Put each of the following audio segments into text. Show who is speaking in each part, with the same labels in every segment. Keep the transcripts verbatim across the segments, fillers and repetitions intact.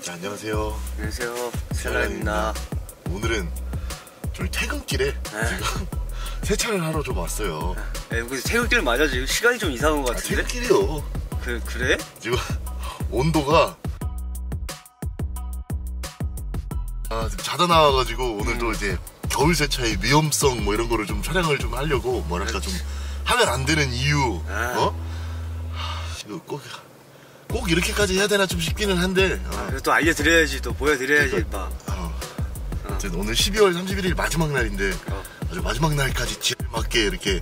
Speaker 1: 자, 안녕하세요.
Speaker 2: 안녕하세요. 셀라입니다.
Speaker 1: 오늘은 저희 퇴근길에
Speaker 2: 네.
Speaker 1: 지금 세차를 하러 좀 왔어요.
Speaker 2: 네, 여기 퇴근길 맞아. 지금 시간이 좀 이상한 것
Speaker 1: 아,
Speaker 2: 같은데?
Speaker 1: 퇴근길이요.
Speaker 2: 그, 그래?
Speaker 1: 지금 온도가 아, 지금 자다 나와가지고 오늘도 음. 이제 겨울 세차의 위험성 뭐 이런 거를 좀 촬영을 좀 하려고 뭐랄까 좀 하면 안 되는 이유
Speaker 2: 아.
Speaker 1: 어? 하, 이거 꼭, 꼭 이렇게까지 해야 되나 좀 싶기는 한데 어.
Speaker 2: 아, 그래도 또 알려드려야지, 또 보여드려야지.
Speaker 1: 그러니까,
Speaker 2: 막.
Speaker 1: 어.
Speaker 2: 어.
Speaker 1: 오늘 십이월 삼십일일 마지막 날인데
Speaker 2: 어.
Speaker 1: 아주 마지막 날까지 지을 맞게 이렇게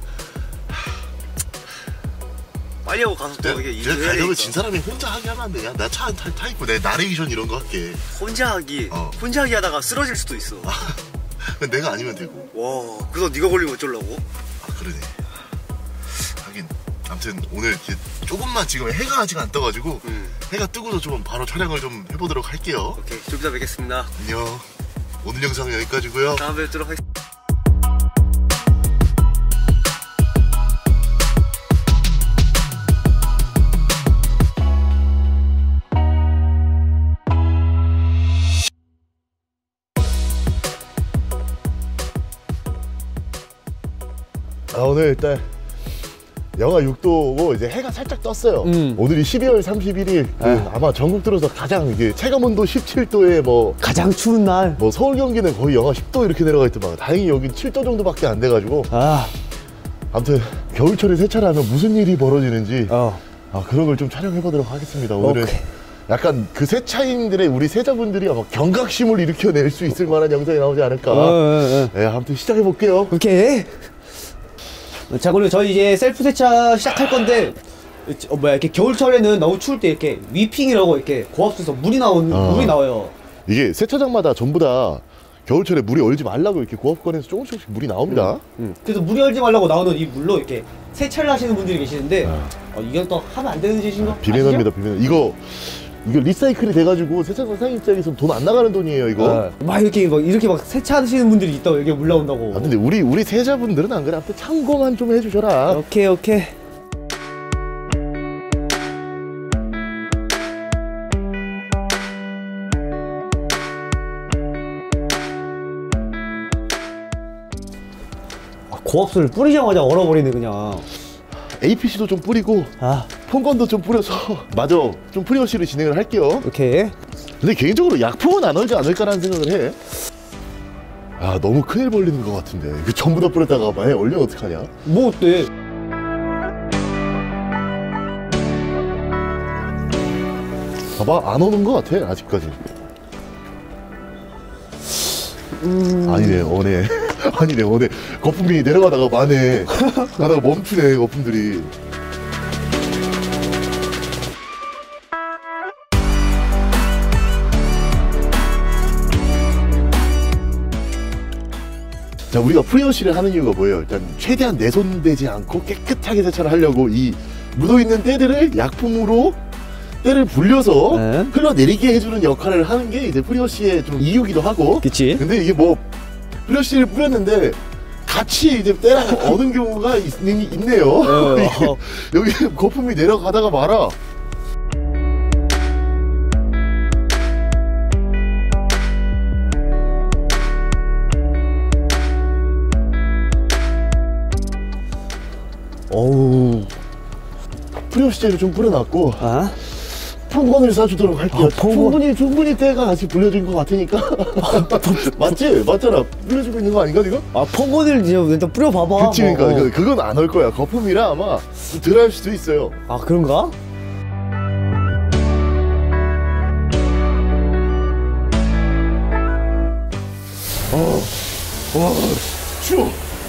Speaker 2: 빨리 하고 가서 또 이게
Speaker 1: 내가
Speaker 2: 일을 해야
Speaker 1: 가려면
Speaker 2: 되니까.
Speaker 1: 진 사람이 혼자 하게 하면 안 돼. 야, 나 차 타, 타 있고 내 나레이션 이런 거 할게.
Speaker 2: 혼자 하기
Speaker 1: 어.
Speaker 2: 혼자 하기 하다가 쓰러질 수도 있어.
Speaker 1: 내가 아니면 되고.
Speaker 2: 와, 그래서 네가 걸리면 어쩌려고?
Speaker 1: 아, 그러네. 하긴 아무튼 오늘 이렇게 조금만 지금 해가 아직 안 떠가지고
Speaker 2: 음.
Speaker 1: 해가 뜨고도 좀 바로 촬영을 좀 해보도록 할게요.
Speaker 2: 오케이, 좀 이따 뵙겠습니다.
Speaker 1: 안녕. 오늘 영상은 여기까지고요.
Speaker 2: 다음에 뵙도록 하겠습니다.
Speaker 1: 아, 오늘 일단 영하 육 도고 이제 해가 살짝 떴어요.
Speaker 3: 음.
Speaker 1: 오늘이 십이월 삼십일일 그
Speaker 3: 아.
Speaker 1: 아마 전국 들어서 가장 이게 체감온도 십칠 도에 뭐
Speaker 3: 가장 추운 날.
Speaker 1: 뭐 서울 경기는 거의 영하 십 도 이렇게 내려가 있더만. 다행히 여긴 칠 도 정도밖에 안 돼가지고
Speaker 3: 아,
Speaker 1: 아무튼 겨울철에 세차를 하면 무슨 일이 벌어지는지
Speaker 3: 어.
Speaker 1: 아, 그런 걸 좀 촬영해 보도록 하겠습니다. 오늘은
Speaker 3: 오케이.
Speaker 1: 약간 그 세차인들의 우리 세자분들이 아마 경각심을 일으켜낼 수 있을 만한 영상이 나오지 않을까.
Speaker 3: 어, 어, 어.
Speaker 1: 네, 아무튼 시작해 볼게요.
Speaker 3: 오케이. 자, 그리고 저희 이제 셀프 세차 시작할 건데, 어, 뭐야, 이렇게 겨울철에는 너무 추울 때 이렇게 위핑이라고 이렇게 고압수에서 물이 나온,
Speaker 1: 어.
Speaker 3: 물이 나와요.
Speaker 1: 이게 세차장마다 전부 다 겨울철에 물이 얼지 말라고 이렇게 고압관에서 조금씩 조금씩 물이 나옵니다.
Speaker 3: 음. 그래서 물이 얼지 말라고 나오는 이 물로 이렇게 세차를 하시는 분들이 계시는데,
Speaker 1: 어.
Speaker 3: 어, 이건 또 하면 안 되는 짓인가?
Speaker 1: 비매너입니다, 비매너. 이거 이거 리사이클이 돼가지고 세차장 사장님 입장에서 돈 안 나가는 돈이에요, 이거.
Speaker 3: 어. 막 이렇게 막 이렇게 막 세차하시는 분들이 있다고 여기 물 나온다고.
Speaker 1: 아, 근데 우리 우리 세자분들은 안 그래. 아무튼 참고만 좀 해주셔라.
Speaker 3: 오케이, 오케이. 아, 고압수를 뿌리자마자 얼어버리네 그냥.
Speaker 1: 에이피씨도 좀 뿌리고
Speaker 3: 아,
Speaker 1: 폰건도 좀 뿌려서 마저 좀 프리워시를 진행을 할게요.
Speaker 3: 오케이.
Speaker 1: 근데 개인적으로 약품은 안 얼지 않을까라는 생각을 해. 아, 너무 큰일 벌리는 것 같은데. 이거 전부 다 뿌렸다가 만약에 얼리면 어떡하냐?
Speaker 3: 뭐 어때?
Speaker 1: 봐봐, 안 오는 것 같아 아직까지.
Speaker 3: 음...
Speaker 1: 아니네, 오네. 아니네, 오네. 거품이 내려가다가 마네. 가다가 멈추네, 거품들이. 자, 우리가 프리워시를 하는 이유가 뭐예요? 일단 최대한 내손되지 않고 깨끗하게 세차를 하려고 이 묻어있는 때들을 약품으로 때를 불려서
Speaker 3: 네.
Speaker 1: 흘러내리게 해주는 역할을 하는 게 이제 프리워시의 좀 이유기도 하고.
Speaker 3: 그치?
Speaker 1: 근데 이게 뭐 프리워시를 뿌렸는데 같이 이제 때랑 얻은 경우가 있, 있네요.
Speaker 3: 어.
Speaker 1: 여기 거품이 내려가다가 말아.
Speaker 3: 어우.
Speaker 1: 프리워시제를 좀 뿌려놨고
Speaker 3: 아?
Speaker 1: 폰건을 싸주도록 할게요.
Speaker 3: 아, 폰건.
Speaker 1: 충분히 충분히 때가 아직 불려진 것 같으니까. 맞지? 맞잖아. 불려주고 있는 거 아닌가 지금?
Speaker 3: 아, 펑건을 이제 일단 뿌려봐봐.
Speaker 1: 그치, 그러니까
Speaker 3: 뭐.
Speaker 1: 그, 그건 안 올 거야. 거품이라 아마 덜 할 수도 있어요.
Speaker 3: 아, 그런가?
Speaker 1: 어, 와, 추워.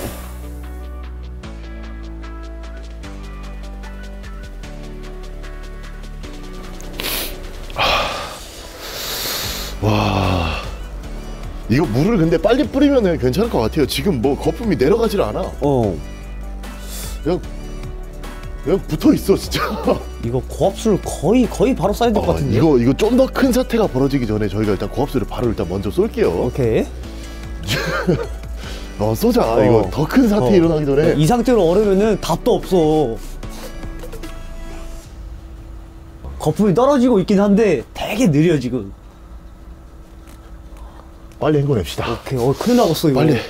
Speaker 1: 와, 이거 물을 근데 빨리 뿌리면은 괜찮을 것 같아요. 지금 뭐 거품이 내려가질 않아.
Speaker 3: 어.
Speaker 1: 그냥 그냥 붙어 있어 진짜.
Speaker 3: 이거 고압수를 거의 거의 바로 쏴야 될 것
Speaker 1: 어,
Speaker 3: 같은데.
Speaker 1: 이거 이거 좀 더 큰 사태가 벌어지기 전에 저희가 일단 고압수를 바로 일단 먼저 쏠게요.
Speaker 3: 오케이.
Speaker 1: 어, 쏘자.
Speaker 3: 어.
Speaker 1: 이거 더 큰 사태
Speaker 3: 어.
Speaker 1: 일어나기 전에.
Speaker 3: 이 상태로 얼으면은 답도 없어. 거품이 떨어지고 있긴 한데 되게 느려 지금.
Speaker 1: 빨리 헹궈냅시다.
Speaker 3: 오케이. 어, 큰일 나겠어, 이거.
Speaker 1: 빨리.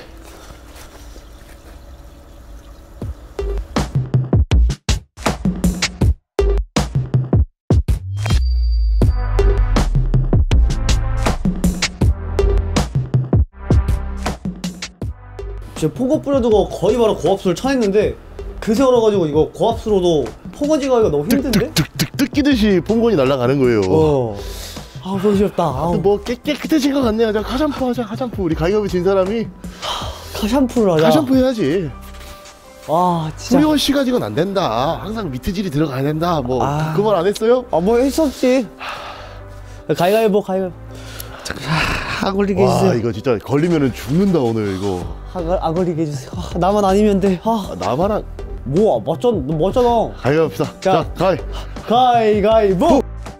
Speaker 3: 진짜 포거 뿌려두고 거의 바로 고압수를 쳐냈는데 그 세월어가지고 이거 고압수로도 포거지가 이거 너무 힘든데?
Speaker 1: 득득득 뜯기듯이 퐁곤이 날아가는 거예요.
Speaker 3: 어. 아우 손시렵다. 아우.
Speaker 1: 뭐 깨, 깨끗해진 것 같네요. 자, 카샴푸 하자. 카샴푸. 우리 가위바위보 진 사람이
Speaker 3: 카샴푸를 하자.
Speaker 1: 카샴푸 해야지.
Speaker 3: 아 진짜.
Speaker 1: 프리온 씨가 지금 안 된다. 항상 미트질이 들어가야 된다. 뭐
Speaker 3: 아.
Speaker 1: 그 말 안 했어요?
Speaker 3: 아 뭐 했었지. 가위가위보 가위가위보. 안 걸리게
Speaker 1: 와
Speaker 3: 해주세요.
Speaker 1: 이거 진짜 걸리면은 죽는다 오늘 이거.
Speaker 3: 안, 걸- 안 걸리게 해주세요. 아, 나만 아니면 돼. 아,
Speaker 1: 아, 나만 한
Speaker 3: 뭐 맞잖아. 너 맞잖아.
Speaker 1: 가위바위보다.
Speaker 3: 자.
Speaker 1: 자, 가위.
Speaker 3: 가위가위보.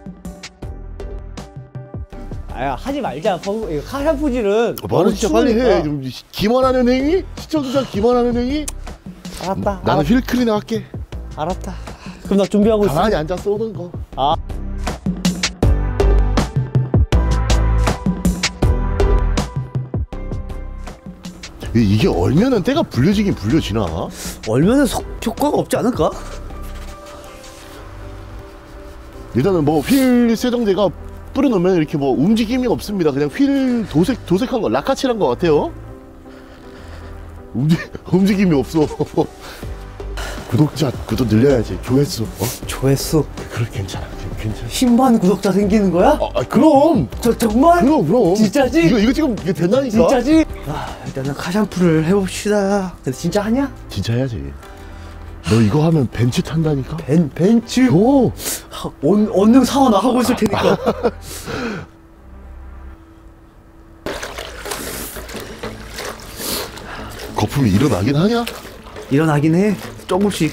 Speaker 3: 아야 하지 말자. 펑- 이거 카샴푸질은.
Speaker 1: 말은 진짜 빨리 해.
Speaker 3: 추우니까.
Speaker 1: 좀 기만하는 행위? 시청자 기만하는 행위?
Speaker 3: 알았다.
Speaker 1: 나는
Speaker 3: 알았,
Speaker 1: 휠클리너 할게.
Speaker 3: 알았다. 그럼 나 준비하고 있어.
Speaker 1: 가만히 앉아 쏘는 거.
Speaker 3: 아.
Speaker 1: 이- 이게 얼면은 때가 불려지긴 불려지나?
Speaker 3: 얼면은 석 효과가 없지 않을까?
Speaker 1: 일단은 뭐 휠 세정제가 뿌려놓으면 이렇게 뭐 움직임이 없습니다. 그냥 휠 도색 도색한 거 라카칠한 거 같아요. 움직 움직임이 없어. 구독자 구독 늘려야지. 조회수. 어?
Speaker 3: 조회수.
Speaker 1: 그래 괜찮아. 괜찮아.
Speaker 3: 십만 구독자 생기는 거야?
Speaker 1: 아, 아 그럼.
Speaker 3: 저 정말?
Speaker 1: 그럼 그럼.
Speaker 3: 진짜지?
Speaker 1: 이거 이거 지금 이게 된다니까.
Speaker 3: 진짜지? 아 일단은 카샴푸를 해봅시다. 근데 진짜 하냐?
Speaker 1: 진짜 해야지. 너 이거 하면 벤츠 탄다니까.
Speaker 3: 벤 벤츠.
Speaker 1: 오.
Speaker 3: 하, 언, 언능 사원아 하고 있을 테니까.
Speaker 1: 거품이 일어나긴 하냐?
Speaker 3: 일어나긴 해. 조금씩.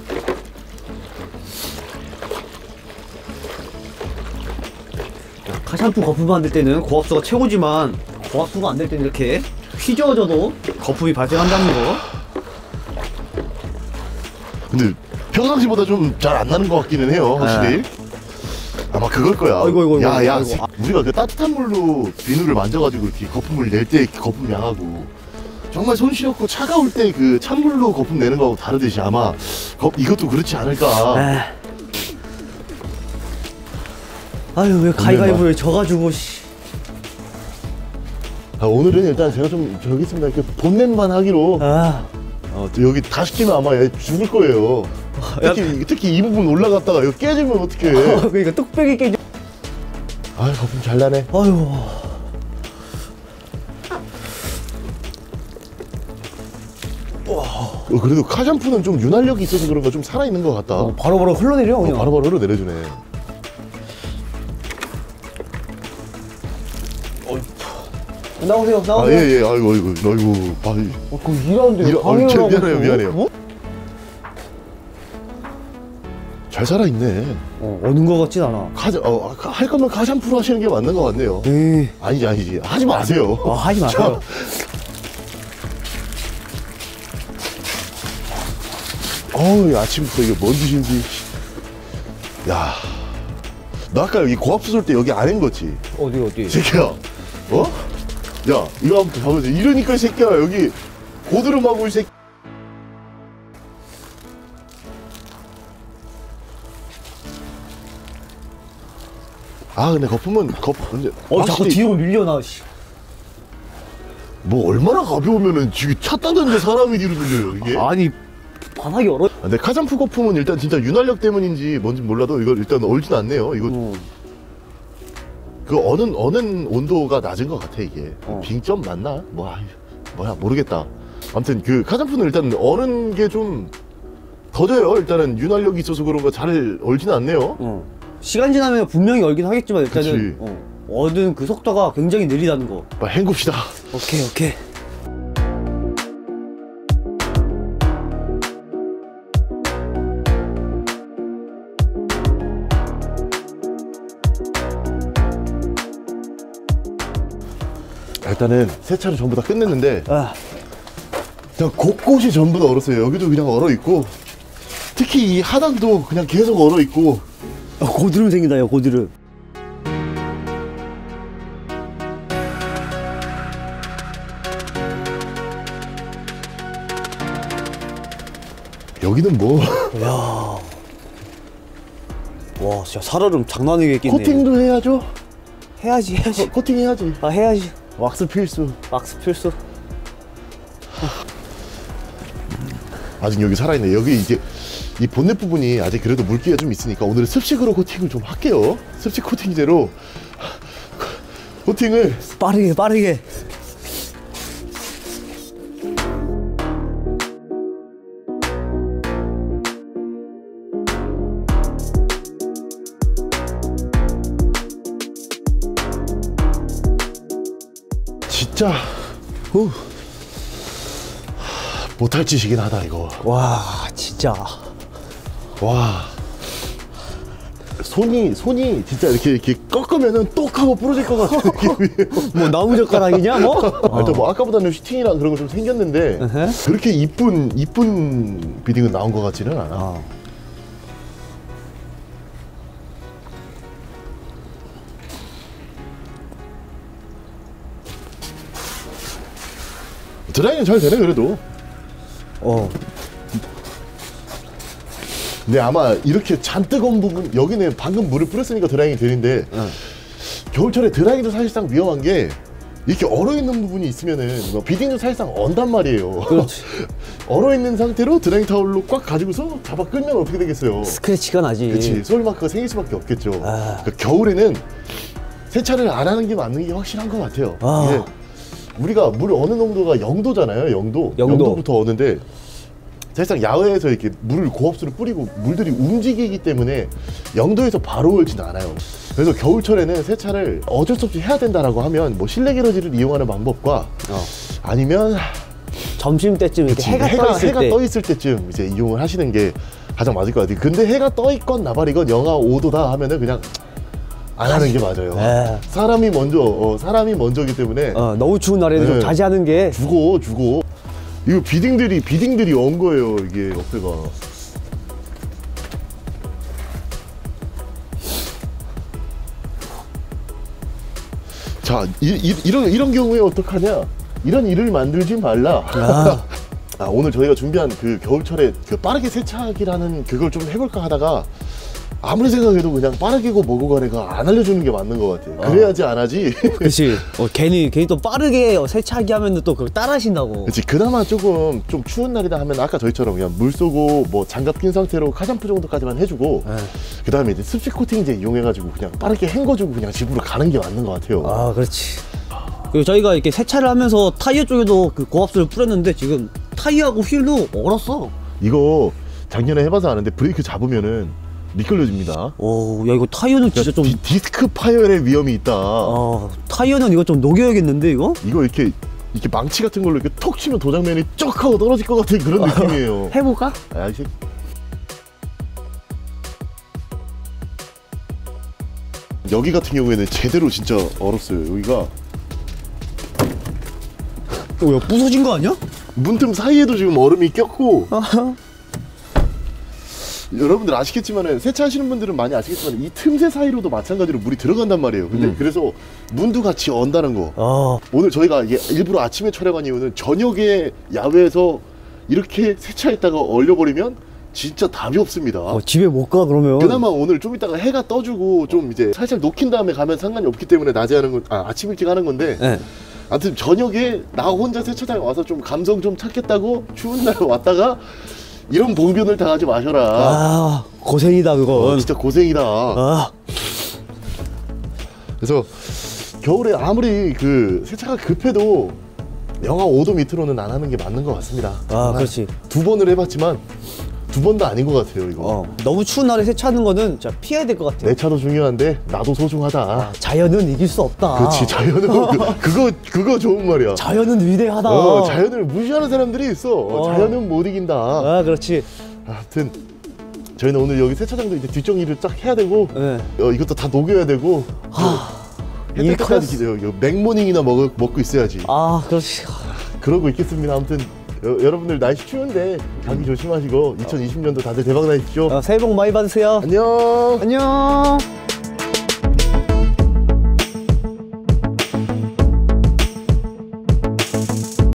Speaker 3: 카샴푸 거품 만들 때는 고압수가 최고지만 고압수가 안 될 때는 이렇게 휘저어져도 거품이 발생한다는 거.
Speaker 1: 근데 평상시보다 좀 잘 안 나는 것 같기는 해요, 확실히. 아마 그걸 거야.
Speaker 3: 아이고, 아이고,
Speaker 1: 야,
Speaker 3: 아이고,
Speaker 1: 야,
Speaker 3: 아이고.
Speaker 1: 새- 우리가 그 따뜻한 물로 비누를 만져가지고 이렇게 거품을 낼 때 거품 양하고 정말 손 시렵고 차가울 때 그 찬물로 거품 내는 거하고 다르듯이 아마 거, 이것도 그렇지 않을까.
Speaker 3: 에. 아유 왜 가위가위보에 져가지고 씨.
Speaker 1: 아, 오늘은 일단 제가 좀 저기 있습니다. 이렇게 본넷만 하기로.
Speaker 3: 아.
Speaker 1: 어, 또 여기 다 시키면 아마 얘 죽을 거예요. 특히, 특히 이 부분 올라갔다가 이거 깨지면 어떡해.
Speaker 3: 그러니까 뚝배기 깨지.
Speaker 1: 아, 거품 잘 나네.
Speaker 3: 아유.
Speaker 1: 어, 그래도 카샴푸는 좀 윤활력이 있어서 그런가 좀 살아있는 것 같다.
Speaker 3: 어, 바로바로 흘러내려
Speaker 1: 어,
Speaker 3: 그냥.
Speaker 1: 바로바로 흘러내려주네.
Speaker 3: 나오세요,
Speaker 1: 아,
Speaker 3: 나오세요.
Speaker 1: 예, 예. 아이고, 아이고, 아이고. 아, 이-
Speaker 3: 어, 그럼 일하는데
Speaker 1: 이러-
Speaker 3: 방해를
Speaker 1: 어, 저
Speaker 3: 하고
Speaker 1: 미안해요,
Speaker 3: 있어?
Speaker 1: 미안해요.
Speaker 3: 어?
Speaker 1: 잘 살아있네.
Speaker 3: 어, 어는 것 같진 않아.
Speaker 1: 카, 어, 카- 할 거면 카샴푸로 하시는 게 맞는 것 같네요.
Speaker 3: 에이.
Speaker 1: 아니지, 아니지. 하지 마세요.
Speaker 3: 어, 하지 마세요.
Speaker 1: 어우, 아침부터 이게 뭔 짓인지. 야. 너 아까 여기 고압수 쏠 때 여기 안 헹궜지?
Speaker 3: 어디, 어디?
Speaker 1: 새끼야. 어? 야, 이거 한번 봐보자. 이러니까 이 새끼야. 여기 고드름하고 이 새끼. 아, 근데 거품은 거품 근데
Speaker 3: 어, 자꾸
Speaker 1: 확실히
Speaker 3: 뒤로 밀려나, 씨.
Speaker 1: 뭐 얼마나 가벼우면은 지금 차 따는데 사람이 뒤로 밀려요 이게.
Speaker 3: 아니, 바닥이 얼어.
Speaker 1: 아, 근데 카샴푸 거품은 일단 진짜 윤활력 때문인지 뭔지 몰라도 이거 일단 얼진 않네요. 이거
Speaker 3: 어.
Speaker 1: 그 어는 어는 온도가 낮은 것 같아 이게.
Speaker 3: 어.
Speaker 1: 빙점 맞나? 뭐 아이, 뭐야 모르겠다. 아무튼 그 카샴푸는 일단 어는 게 좀 더뎌요. 일단은 윤활력이 있어서 그런가 잘 얼진 않네요.
Speaker 3: 어. 시간 지나면 분명히 얼긴 하겠지만 일단은
Speaker 1: 그치.
Speaker 3: 어, 얻은 그 속도가 굉장히 느리다는 거.
Speaker 1: 빨리 헹굽시다.
Speaker 3: 오케이, 오케이.
Speaker 1: 일단은 세차를 전부 다 끝냈는데
Speaker 3: 아,
Speaker 1: 그냥 곳곳이 전부 다 얼었어요. 여기도 그냥 얼어 있고 특히 이 하단도 그냥 계속 얼어 있고.
Speaker 3: 어, 고드름 생긴다, 야, 고드름.
Speaker 1: 여기는 뭐
Speaker 3: 야. 와, 진짜 살얼음 장난 아니게 끼네.
Speaker 1: 코팅도 해야죠.
Speaker 3: 해야지, 해야지.
Speaker 1: 코, 코팅 해야지.
Speaker 3: 아, 해야지.
Speaker 1: 왁스 필수.
Speaker 3: 왁스 필수.
Speaker 1: 아직 여기 살아있네. 여기 이제 이 본넷 부분이 아직 그래도 물기가 좀 있으니까 오늘은 습식으로 코팅을 좀 할게요. 습식 코팅제로 코팅을
Speaker 3: 빠르게, 빠르게.
Speaker 1: 진짜 후, 못할 짓이긴 하다 이거.
Speaker 3: 와, 진짜.
Speaker 1: 와, 손이 손이 진짜 이렇게 이렇게 꺾으면은 똑 하고 부러질 것 같은 느낌이에요.
Speaker 3: 뭐 나무젓가락이냐 뭐?
Speaker 1: 아, 또 뭐 아까보다는 슈팅이랑 그런 거 좀 생겼는데
Speaker 3: 으흠.
Speaker 1: 그렇게 이쁜 이쁜 비딩은 나온 것 같지는 않아.
Speaker 3: 어.
Speaker 1: 드라이는 잘 되네 그래도.
Speaker 3: 어.
Speaker 1: 근데 아마 이렇게 잔뜩 온 부분 여기는 방금 물을 뿌렸으니까 드라이잉이 되는데
Speaker 3: 응.
Speaker 1: 겨울철에 드라이잉도 사실상 위험한 게 이렇게 얼어있는 부분이 있으면은 뭐 비딩도 사실상 언단 말이에요.
Speaker 3: 그렇지.
Speaker 1: 얼어있는 상태로 드라이잉 타올로 꽉 가지고서 잡아 끌면 어떻게 되겠어요.
Speaker 3: 스크래치가 나지.
Speaker 1: 그렇지. 솔마크가 생길 수밖에 없겠죠.
Speaker 3: 아.
Speaker 1: 그러니까 겨울에는 세차를 안 하는 게 맞는 게 확실한 것 같아요.
Speaker 3: 아.
Speaker 1: 이게 우리가 물 어느 농도가 영도잖아요. 영도.
Speaker 3: 영도.
Speaker 1: 영도부터 어는데 사실상 야외에서 이렇게 물을 고압수를 뿌리고 물들이 움직이기 때문에 영도에서 바로 얼진 않아요. 그래서 겨울철에는 세차를 어쩔 수 없이 해야 된다라고 하면 뭐 실내 게러지를 이용하는 방법과
Speaker 3: 어.
Speaker 1: 아니면
Speaker 3: 점심 때쯤 이렇게
Speaker 1: 그치,
Speaker 3: 해가,
Speaker 1: 해가,
Speaker 3: 떠 있을
Speaker 1: 해가
Speaker 3: 때.
Speaker 1: 떠 있을 때쯤 이제 이용을 하시는 게 가장 맞을 것 같아요. 근데 해가 떠 있건 나발이건 영하 오 도다 하면은 그냥 안 하는 게 맞아요.
Speaker 3: 에.
Speaker 1: 사람이 먼저, 어, 사람이 먼저기 때문에
Speaker 3: 어, 너무 추운 날에는
Speaker 1: 네.
Speaker 3: 좀 자제하는 게.
Speaker 1: 죽어, 죽어. 이거 비딩들이, 비딩들이 온 거예요, 이게 옆에가. 자, 이, 이, 이런, 이런 경우에 어떡하냐? 이런 일을 만들지 말라.
Speaker 3: 아.
Speaker 1: 아, 오늘 저희가 준비한 그 겨울철에 그 빠르게 세차하기라는 그걸 좀 해볼까 하다가 아무리 생각해도 그냥 빠르게고 뭐고 간에가 안 알려주는 게 맞는 것 같아요. 그래야지 안 하지.
Speaker 3: 그치. 어, 괜히, 괜히 또 빠르게 세차하기 하면 또 그걸 따라 하신다고.
Speaker 1: 그렇지. 그나마 조금 좀 추운 날이다 하면 아까 저희처럼 그냥 물 쏘고 뭐 장갑 낀 상태로 카샴푸 정도까지만 해주고
Speaker 3: 네.
Speaker 1: 그 다음에 이제 습식 코팅제 이용해가지고 그냥 빠르게 헹궈주고 그냥 집으로 가는 게 맞는 것 같아요.
Speaker 3: 아, 그렇지. 그리고 저희가 이렇게 세차를 하면서 타이어 쪽에도 그 고압수를 뿌렸는데 지금 타이어하고 휠도 얼었어.
Speaker 1: 이거 작년에 해봐서 아는데 브레이크 잡으면은 미끌려집니다.
Speaker 3: 오, 야, 이거 타이어는 진짜 좀.
Speaker 1: 디, 디스크 파열의 위험이 있다.
Speaker 3: 어, 타이어는 이거 좀 녹여야겠는데, 이거?
Speaker 1: 이거 이렇게 이렇게 망치 같은 걸로 이렇게 톡 치면 도장면이 쩍 하고 떨어질 것 같은 그런 느낌이에요.
Speaker 3: 해볼까?
Speaker 1: 아, 이 새끼. 여기 같은 경우에는 제대로 진짜 얼었어요. 여기가
Speaker 3: 어, 야, 부서진 거 아니야?
Speaker 1: 문틈 사이에도 지금 얼음이 꼈고 여러분들 아시겠지만은 세차하시는 분들은 많이 아시겠지만 이 틈새 사이로도 마찬가지로 물이 들어간단 말이에요. 근데
Speaker 3: 음.
Speaker 1: 그래서 문도 같이 언다는 거.
Speaker 3: 어.
Speaker 1: 오늘 저희가 이게 일부러 아침에 촬영한 이유는 저녁에 야외에서 이렇게 세차했다가 얼려버리면 진짜 답이 없습니다.
Speaker 3: 어, 집에 못 가, 그러면.
Speaker 1: 그나마 오늘 좀 이따가 해가 떠주고 좀 이제 살짝 녹힌 다음에 가면 상관이 없기 때문에 낮에 하는 건, 아, 아침 일찍 하는 건데
Speaker 3: 네.
Speaker 1: 아무튼 저녁에 나 혼자 세차장에 와서 좀 감성 좀 찾겠다고 추운 날 왔다가 이런 봉변을 당하지 마셔라.
Speaker 3: 아, 고생이다, 그건.
Speaker 1: 어, 진짜 고생이다.
Speaker 3: 아.
Speaker 1: 그래서 겨울에 아무리 그 세차가 급해도 영하 오 도 밑으로는 안 하는 게 맞는 것 같습니다.
Speaker 3: 아, 그렇지.
Speaker 1: 두 번을 해봤지만 두 번도 아닌 것 같아요, 이거.
Speaker 3: 어, 너무 추운 날에 세차하는 거는 진짜 피해야 될 것 같아.
Speaker 1: 내 차도 중요한데 나도 소중하다.
Speaker 3: 아, 자연은 이길 수 없다.
Speaker 1: 그렇지, 자연은 그, 그거 그거 좋은 말이야.
Speaker 3: 자연은 위대하다.
Speaker 1: 어, 자연을 무시하는 사람들이 있어. 어,
Speaker 3: 어.
Speaker 1: 자연은 못 이긴다.
Speaker 3: 아, 그렇지.
Speaker 1: 아무튼 저희는 오늘 여기 세차장도 이제 뒷정리를 딱 해야 되고
Speaker 3: 네.
Speaker 1: 어, 이것도 다 녹여야 되고
Speaker 3: 하,
Speaker 1: 해
Speaker 3: 일
Speaker 1: 때까지
Speaker 3: 커스.
Speaker 1: 기다려. 맥모닝이나 먹, 먹고 있어야지.
Speaker 3: 아, 그렇지.
Speaker 1: 그러고 있겠습니다. 아무튼 여, 여러분들 날씨 추운데 감기 조심하시고 이천이십 년도 다들 대박 나십시오.
Speaker 3: 어, 새해 복 많이 받으세요.
Speaker 1: 안녕.
Speaker 3: 안녕.